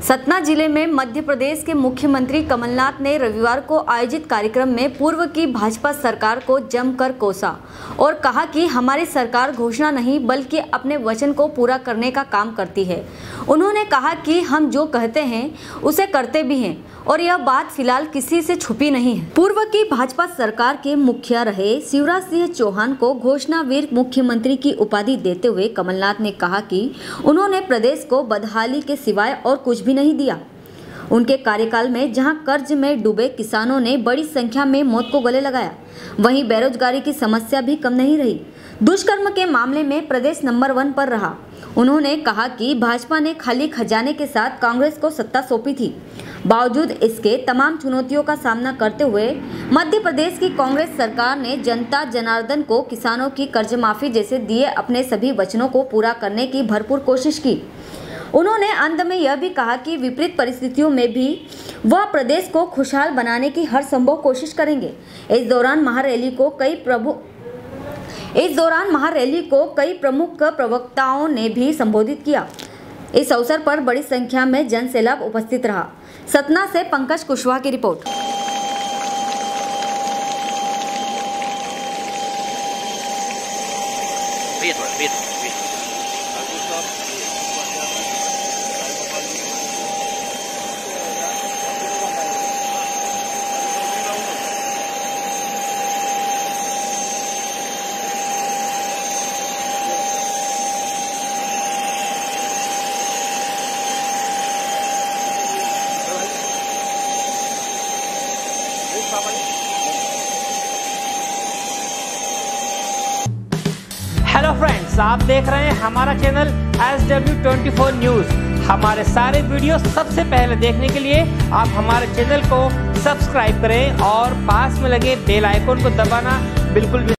सतना जिले में मध्य प्रदेश के मुख्यमंत्री कमलनाथ ने रविवार को आयोजित कार्यक्रम में पूर्व की भाजपा सरकार को जमकर कोसा और कहा कि हमारी सरकार घोषणा नहीं बल्कि अपने वचन को पूरा करने का काम करती है। उन्होंने कहा कि हम जो कहते हैं उसे करते भी हैं और यह बात फिलहाल किसी से छुपी नहीं है। पूर्व की भाजपा सरकार के मुखिया रहे शिवराज सिंह चौहान को घोषणावीर मुख्यमंत्री की उपाधि देते हुए कमलनाथ ने कहा कि उन्होंने प्रदेश को बदहाली के सिवाय और कुछ भी नहीं दिया। उनके कार्यकाल में जहां कर्ज में डूबे किसानों ने बड़ी संख्या में मौत को गले लगाया, वहीं बेरोजगारी की समस्या भी कम नहीं रही। दुष्कर्म के मामले में प्रदेश नंबर 1 पर रहा। उन्होंने कहा कि भाजपा ने खाली खजाने के साथ कांग्रेस को सत्ता सौंपी थी। बावजूद इसके तमाम चुनौतियों का सामना करते हुए मध्य प्रदेश की कांग्रेस सरकार ने जनता जनार्दन को किसानों की कर्ज माफी जैसे दिए अपने सभी वचनों को पूरा करने की भरपूर कोशिश की। उन्होंने अंत में यह भी कहा कि विपरीत परिस्थितियों में भी वह प्रदेश को खुशहाल बनाने की हर संभव कोशिश करेंगे। इस दौरान महारैली को कई प्रमुख प्रवक्ताओं ने भी संबोधित किया। इस अवसर पर बड़ी संख्या में जनसैलाब उपस्थित रहा। सतना से पंकज कुशवाहा की रिपोर्ट। हेलो फ्रेंड्स, आप देख रहे हैं हमारा चैनल SW24 न्यूज। हमारे सारे वीडियो सबसे पहले देखने के लिए आप हमारे चैनल को सब्सक्राइब करें और पास में लगे बेल आइकन को दबाना बिल्कुल भी